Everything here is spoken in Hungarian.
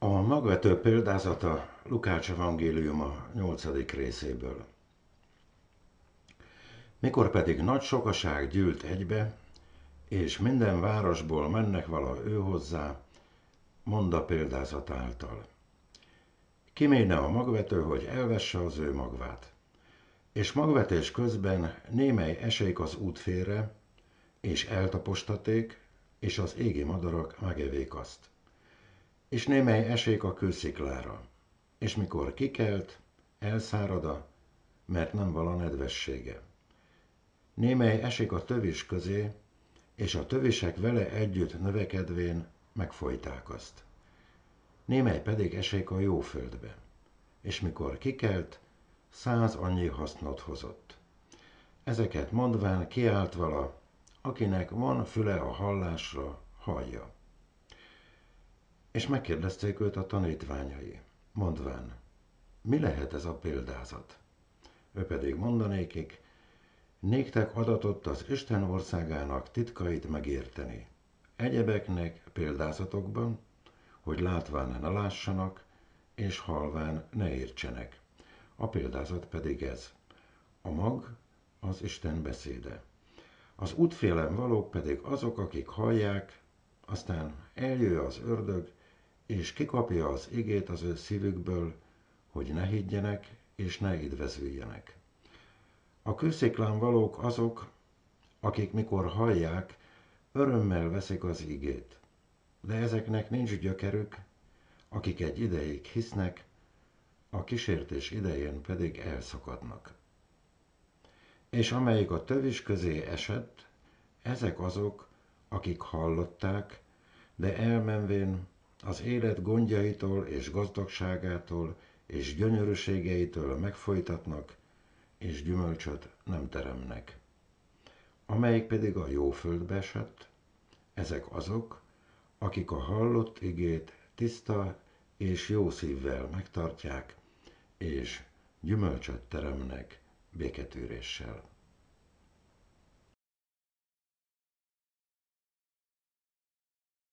A magvető példázata Lukács evangéliuma 8. részéből. Mikor pedig nagy sokaság gyűlt egybe, és minden városból mennek vala ő hozzá, mondd a példázat által. Kiméne a magvető, hogy elvesse az ő magvát. És magvetés közben némely esék az út félre, és eltapostaték, és az égi madarak megevék azt. És némely esék a kősziklára, és mikor kikelt, elszárada, mert nem vala nedvessége. Némely esik a tövis közé, és a tövisek vele együtt növekedvén megfojták azt. Némely pedig esik a jó földbe, és mikor kikelt, 100 annyi hasznot hozott. Ezeket mondván kiált vala, akinek van füle a hallásra, hallja. És megkérdezték őt a tanítványai, mondván, mi lehet ez a példázat? Ő pedig mondanékik, néktek adatott az Isten országának titkait megérteni. Egyebeknek példázatokban, hogy látván ne lássanak, és halván ne értsenek. A példázat pedig ez. A mag az Isten beszéde. Az útfélen valók pedig azok, akik hallják, aztán eljő az ördög, és kikapja az igét az ő szívükből, hogy ne higgyenek, és ne idvezüljenek. A kősziklán valók azok, akik mikor hallják, örömmel veszik az igét. De ezeknek nincs gyökerük, akik egy ideig hisznek, a kísértés idején pedig elszakadnak. És amelyik a tövis közé esett, ezek azok, akik hallották, de elmenvén az élet gondjaitól és gazdagságától és gyönyörűségeitől megfojtatnak, és gyümölcsöt nem teremnek. Amelyik pedig a jó földbe esett, ezek azok, akik a hallott igét tiszta és jó szívvel megtartják, és gyümölcsöt teremnek béketűréssel.